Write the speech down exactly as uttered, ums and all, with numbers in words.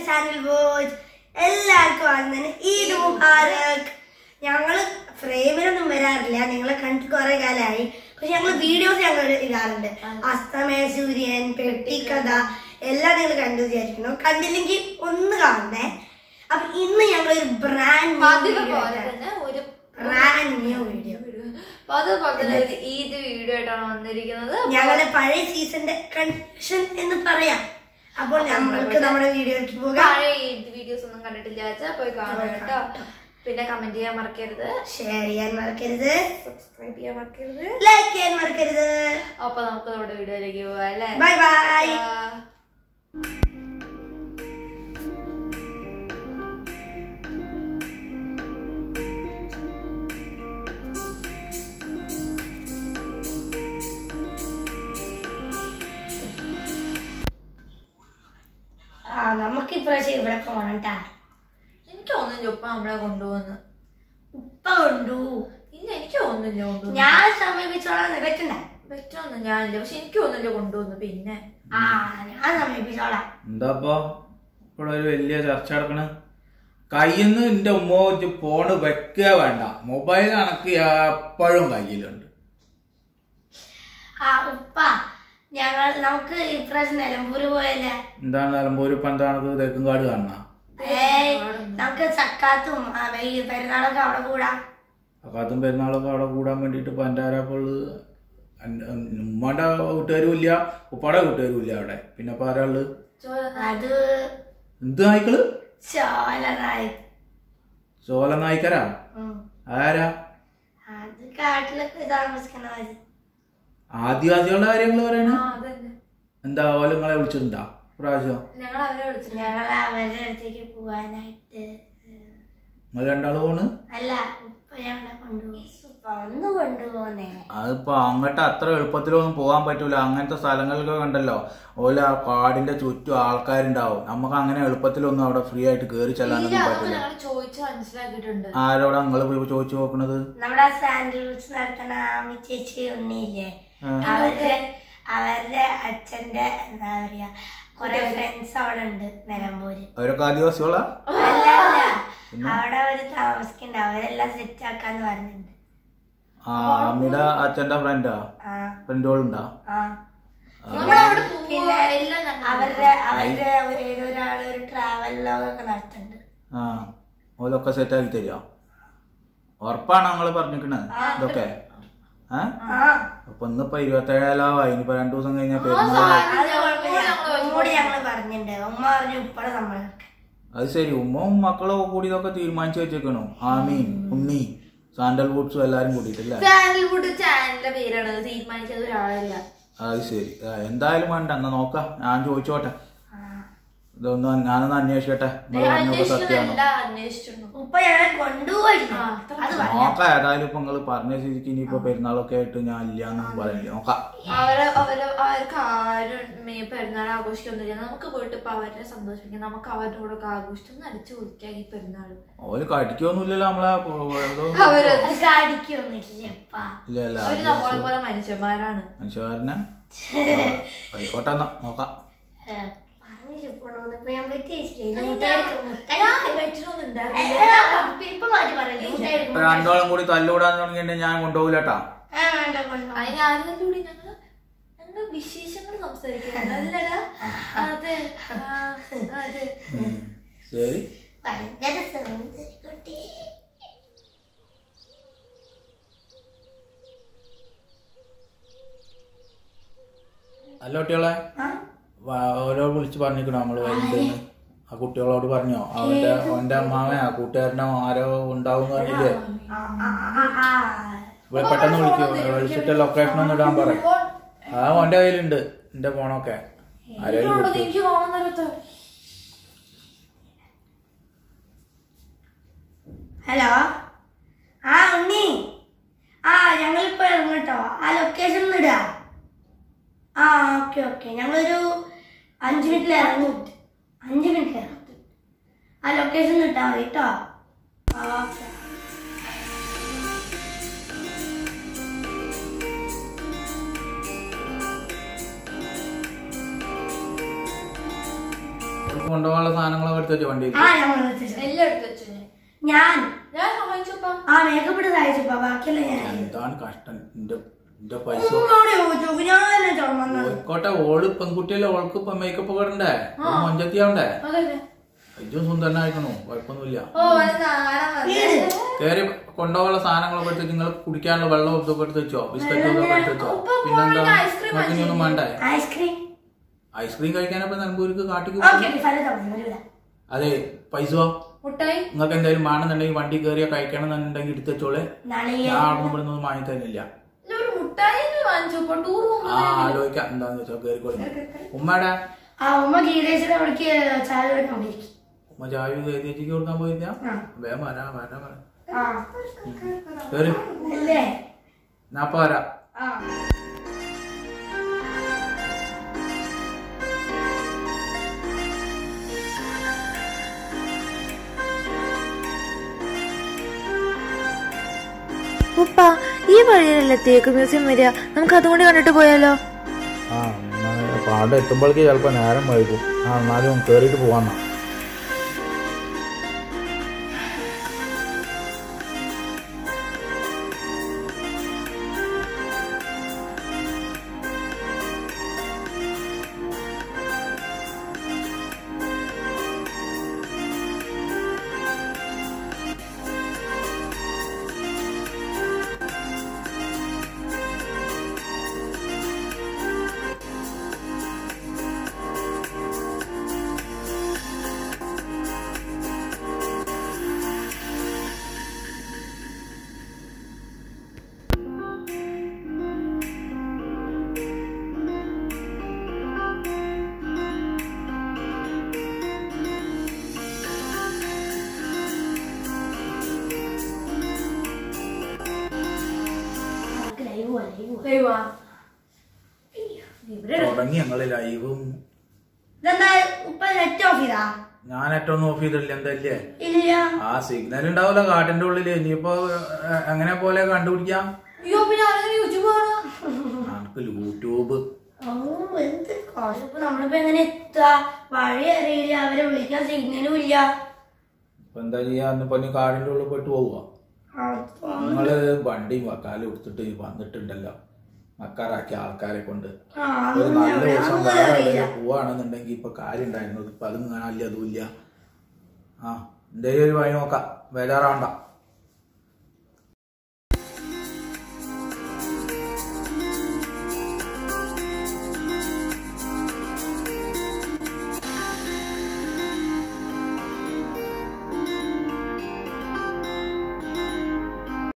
Sandal. എല്ലാവർക്കും വന്നതിന് ഈദ് മുബാരക്. ഞങ്ങള് ഫ്രെയിമിലൊന്നും വരാറില്ല, നിങ്ങളെ കണ്ടിട്ട് കുറെ കാലമായി. പക്ഷെ ഞങ്ങള് വീഡിയോസ് ഞങ്ങൾ ഇടാറുണ്ട്. അസ്തമയ സൂര്യൻ, പെട്ടിക്കഥ എല്ലാം നിങ്ങൾ കണ്ടു വിചാരിക്കണം. കണ്ടില്ലെങ്കിൽ ഒന്ന് കാണണേ. അപ്പൊ ഇന്ന് ഞങ്ങളൊരു ബ്രാൻഡ് ഒരു brand new video Eid video ആയിട്ടാണ് വന്നിരിക്കുന്നത്. ഞങ്ങളുടെ പഴയ സീസണിന്റെ കൺഫ്യൂഷൻ എന്ന് പറയാം. അപ്പോൾ നമ്മൾക്ക് നമ്മുടെ വീഡിയോയ്ക്ക് പോകാം. പഴയ ഈദ് വീഡിയോസ് ഒന്നും കണ്ടിട്ടില്ല, പോയി കാണാം കേട്ടോ. പിന്നെ കമന്റ് ചെയ്യാൻ മറക്കരുത്, ഷെയർ ചെയ്യാൻ മറക്കരുത്, സബ്സ്ക്രൈബ് ചെയ്യാൻ മറക്കരുത്, ലൈക്ക് ചെയ്യാൻ മറക്കരുത്. അപ്പൊ നമുക്ക് നമ്മുടെ വീഡിയോയിലേക്ക് പോവാം അല്ലേ. Bye bye. ആ നമുക്ക് ഇപ്രാവശ്യം ഇവിടെ പോണട്ടാ. എനിക്ക് തോന്നുന്നില്ല ഉപ്പ നമ്മളെ കൊണ്ടുപോകുന്നു. ഉപ്പ കൊണ്ടു ഇല്ല, എനിക്ക് തോന്നുന്നില്ല കൊണ്ടുപോകുന്നു. ഞാൻ സമീപിച്ചോളാം. പറ്റണ്ട പറ്റൊന്നും ഞാനില്ല, പക്ഷെ എനിക്ക് തോന്നുന്നില്ല കൊണ്ടുപോകുന്നു. പിന്നെ ആ ഞാൻ സമീപിച്ചോളാം. എന്താപ്പോ ഇവിടെ ഒരു വലിയ ചർച്ച നടക്കണ്? കയ്യിന്ന് എന്റെ ഉമ്മ വെച്ച് ഫോണ് വെക്കുക വേണ്ട, മൊബൈൽ കണക്ക് എപ്പോഴും കയ്യിലുണ്ട്. ആ ഉപ്പ ഞങ്ങൾ നമുക്ക് ഇപ്രാവശ്യം നിലമ്പൂര് പോയല്ലേ. എന്താണ് നിലമ്പൂര് ഇപ്പൊ എന്താണ് തെക്കുംകാട് കാണണ? ഏയ് നമുക്ക് സക്കാത്തും പെരുന്നാളൊക്കെ അവിടെ കൂടാം. സക്കാത്തും പെരുന്നാളൊക്കെ അവിടെ കൂടാൻ വേണ്ടിട്ട് ഇപ്പൊ എന്റെ ആരാപ്പുള്ളു ഉമ്മയുടെ കൂട്ടുകാരും ഇല്ല, ഉപ്പാടെ കൂട്ടുകാരും ഇല്ല അവിടെ. പിന്നെ ഇപ്പൊ ആരാള്? അത് എന്ത് നായ്ക്കള്? ചോല നായി ചോല നായ്ക്കരാ? ആരാ? അത് കാട്ടിലൊക്കെ താമസിക്കണവര്. ആദിവാസികളുടെ കാര്യങ്ങള് പറയണ എന്താ? ഓല നിങ്ങളെ വിളിച്ചിട്ടുണ്ടാ പ്രാവശ്യം? ഞങ്ങൾ അവരെ വിളിച്ചു. ഞങ്ങൾ അവരുടെ അടുത്തേക്ക് പോവാനായിട്ട്. നിങ്ങൾ രണ്ടാള് പോണ്? അല്ല ഉപ്പ ഞങ്ങളെ കൊണ്ടുപോകും. ഒന്ന് കൊണ്ടുപോകുന്നേ. അതിപ്പോ അങ്ങോട്ട് അത്ര എളുപ്പത്തിലൊന്നും പോകാൻ പറ്റൂല. അങ്ങനത്തെ സ്ഥലങ്ങളിലൊക്കെ കണ്ടല്ലോ, ഓല ആ കാടിന്റെ ചുറ്റും ആൾക്കാരുണ്ടാവും. നമുക്ക് അങ്ങനെ എളുപ്പത്തിലൊന്നും അവിടെ ഫ്രീ ആയിട്ട് കേറി ചെല്ലാനൊന്നും പറ്റില്ല. ആരോടാ നിങ്ങള് പോയി ചോദിച്ചു നോക്കണത്? നമ്മുടെ സാൻഡൽ നടത്തണ ആമി ചേച്ചി ഉണ്ണിയില്ലേ, അവരുടെ അവരുടെ അച്ഛന്റെ എന്താ പറയാ കൊറേ ഫ്രണ്ട്സ് അവിടെ ഉണ്ട് നിലമ്പൂര്. അവരൊക്കെ ആദിവാസികളാ? അല്ല അല്ല, അവിടെ അവര് താമസിക്കണ്ട. അവരെല്ലാം സെറ്റ് ആക്കാന്ന് പറഞ്ഞിട്ടുണ്ട്. ആ അമ്മയുടെ അച്ഛന്റെ ഫ്രണ്ടാ? ഫ്രണ്ടോളുണ്ടാ? പിന്നെ അവരുടെ അവരുടെ ഏതൊരാള് ഒരു ട്രാവൽ ലോഗൊക്കെ നടത്തുന്നുണ്ട്. ആ ഓലൊക്കെ സെറ്റ് ആക്കി തരുമോ? ഉറപ്പാണ് ഞങ്ങള് പറഞ്ഞിരിക്കണേ ഇതൊക്കെ? ഏഹ് അപ്പൊ ഇന്നിപ്പോ ഇരുപത്തേഴാലോ, ഇനിയിപ്പോ രണ്ടു ദിവസം കഴിഞ്ഞാൽ പെരുന്നാൾ. അത് ശരി, ഉമ്മവും മക്കളും കൂടി ഇതൊക്കെ തീരുമാനിച്ചു വെച്ചേക്കണു. ആമീൻ, ഉണ്ണി, സാൻഡൽ വുഡ്സും എല്ലാരും കൂടിയിട്ടില്ലേ? അത് ശരി. എന്തായാലും വേണ്ട, എന്നാ നോക്കാം. ഞാൻ ചോദിച്ചോട്ടെ, ഇതൊന്ന് ഞാനൊന്ന് അന്വേഷിക്കട്ടെ. സത്യമാണോ നോക്കാം. ഏതായാലും ഇപ്പൊ നിങ്ങള് പറഞ്ഞ സ്ഥിതിക്ക് ഇനിയിപ്പോ പെരുന്നാളൊക്കെ ആയിട്ട് ഞാൻ ഇല്ലാന്നും പറയില്ല. നോക്കാം. അവർക്ക് ആരും പെരുന്നാൾ ആഘോഷിക്കൊന്നുമില്ല. നമുക്ക് പോയിട്ട് ഇപ്പൊ അവരെ സന്തോഷിപ്പിക്കാം. നമുക്ക് അവരുടെ കൂടെ ഒക്കെ ആഘോഷിച്ചു അടിച്ചു കുടിക്കാം ഈ പെരുന്നാൾ. ഓര് കടിക്കൊന്നുമില്ലല്ലോ നമ്മളെ? ഇല്ലല്ല, അവര് നമ്മളെ പോലെ മനുഷ്യന്മാരാണ്. മനുഷ്യന്മാരനെ ആയിക്കോട്ടെ, എന്നാ നോക്കാം. രണ്ടോളം കൂടി തല്ലുകൂടാൻ തുടങ്ങിയിട്ട് ഞാൻ കൊണ്ടുപോകില്ലട്ടാ. വിശേഷങ്ങൾ സംസാരിക്കാം. ശരി. അല്ല കുട്ടികളെ, ഓരോ വിളിച്ച് പറഞ്ഞിരിക്കണോ നമ്മള് വരുന്നുണ്ടെന്ന്? ആ കുട്ടികളോട് പറഞ്ഞോ? അവന്റെ അവന്റെ അമ്മാവൻ ആ കൂട്ടുകാരനോ ആരോ ഉണ്ടാവും പറഞ്ഞില്ലേ? പെട്ടെന്ന് വിളിക്കോ, വിളിച്ചിട്ട് ലൊക്കേഷൻ ഒന്നും ഇടാൻ പറ. ആ ഓന്റെ കയ്യിലുണ്ട് എന്റെ ഫോണൊക്കെ. ആരെയും ഹലോ. ആ ഉണ്ണി, ആ ഞങ്ങളിപ്പോ ഇറങ്ങട്ടോ. ആ ലൊക്കേഷൻ ഇടാ. ആ ഓക്കെ ഓക്കെ, ഞങ്ങളൊരു അഞ്ചു മിനിറ്റിൽ ഇറങ്ങും. അഞ്ചു മിനിറ്റിൽ ഇറങ്ങും. ആ ലൊക്കേഷൻ ഇട്ടാ മതി കേട്ടോ. ഓക്കെ. കൊണ്ടുപോകാനുള്ള സാധനങ്ങളൊക്കെ എടുത്ത് വെച്ചു വണ്ടിയിൽ. എല്ലാം എടുത്ത് വെച്ചു ഞാൻ ഞാൻ സഹായിച്ചപ്പാ. ആ മേക്കപ്പ് ഇട്ട് സഹായിച്ചപ്പാ. ബാക്കിയല്ല ഞാൻ. എന്താണ് കഷ്ടം. എന്റെ എന്റെ പൈസ ആയിക്കോട്ടെ. ഓള് പെൺകുട്ടിയല്ലേ, ഓൾക്ക് ഇപ്പൊ മേക്കപ്പ് ഒക്കെ ഇടണ്ടേ, മൊഞ്ചത്തിയാവണ്ടേ. ഏറ്റവും സുന്ദരനായിക്കണോ, കുഴപ്പമൊന്നുമില്ല. കേറി കൊണ്ടുപോകാനുള്ള സാധനങ്ങളൊക്കെ എടുത്ത് നിങ്ങൾ കുടിക്കാനുള്ള വെള്ളം ഇതൊക്കെ എടുത്ത് വെച്ചോ, ബിസ്ക്കറ്റ് ഇതൊക്കെ എടുത്ത് വെച്ചോ. പിന്നെന്താ നിങ്ങൾക്ക് ഇനിയൊന്നും വേണ്ടേ? ഐസ്ക്രീം കഴിക്കാനപ്പോ നിലമ്പൂർക്ക് കാട്ടിക്ക്. അതെ പൈസ നിങ്ങൾക്ക് എന്തായാലും വേണമെന്നുണ്ടെങ്കിൽ വണ്ടി കയറിയാ കഴിക്കണം എന്നുണ്ടെങ്കിൽ എടുത്ത് വെച്ചോളെ. ഞാൻ ആടുന്നൊന്നും വാങ്ങി തരുന്നില്ല. ആ ആലോചിക്കാം എന്താന്ന് വെച്ചോ. കയറിക്കോളി. ഉമ്മയുടെ ഉമ്മ ചായ ചേച്ചിക്ക് കൊടുക്കാൻ പോയില്ല. വേഗം വരാ വരാ വരാ കേറി. ഞാൻ പോരാ. ഉപ്പ ഈ വഴിയിലല്ലേ തേക്ക് മ്യൂസിയം വരിക, നമുക്ക് അതുകൊണ്ട് കണ്ടിട്ട് പോയാലോ? ആ അവിടെ എത്തുമ്പോഴേക്ക് ചിലപ്പോ നേരം വൈകും. ആ എന്നാലും കേറിയിട്ട് പോവാന്നാ. തുടങ്ങി ഞങ്ങള് ലൈവും. ഞാൻ ഏറ്റവും ഓഫ് ചെയ്തിട്ടില്ല. എന്തല്ലേ ആ സിഗ്നൽ ഉണ്ടാവൂല കാട്ടിന്റെ ഉള്ളില്. ഇനിയിപ്പോ എങ്ങനെ പോലെ കണ്ടുപിടിക്കാം? നമുക്ക് യൂട്യൂബ്. നമ്മളിപ്പോ എങ്ങനെ എത്താ? വഴി അറിയില്ല, അവരെ വിളിക്കാൻ സിഗ്നലും ഇല്ല. ഇപ്പൊ എന്താ ചെയ്യാ? ഇന്നിപ്പോ കാടിന്റെ ഉള്ളിൽ പോയിട്ട് പോവുക. നിങ്ങള് വണ്ടി വക്കാലും എടുത്തിട്ട് വന്നിട്ടുണ്ടല്ലോ, മക്കാറാക്കിയ ആൾക്കാരെ കൊണ്ട്. ഒരു നല്ല ദിവസം വേറെ പോവാണെന്നുണ്ടെങ്കിൽ ഇപ്പൊ കാര്യം ഉണ്ടായിരുന്നത്. ഇപ്പൊ അതും കാണാനില്ല, അതും ഇല്ല. ആ എന്തായാലും ഒരു വഴി നോക്കാം, ബേജാറാവണ്ട.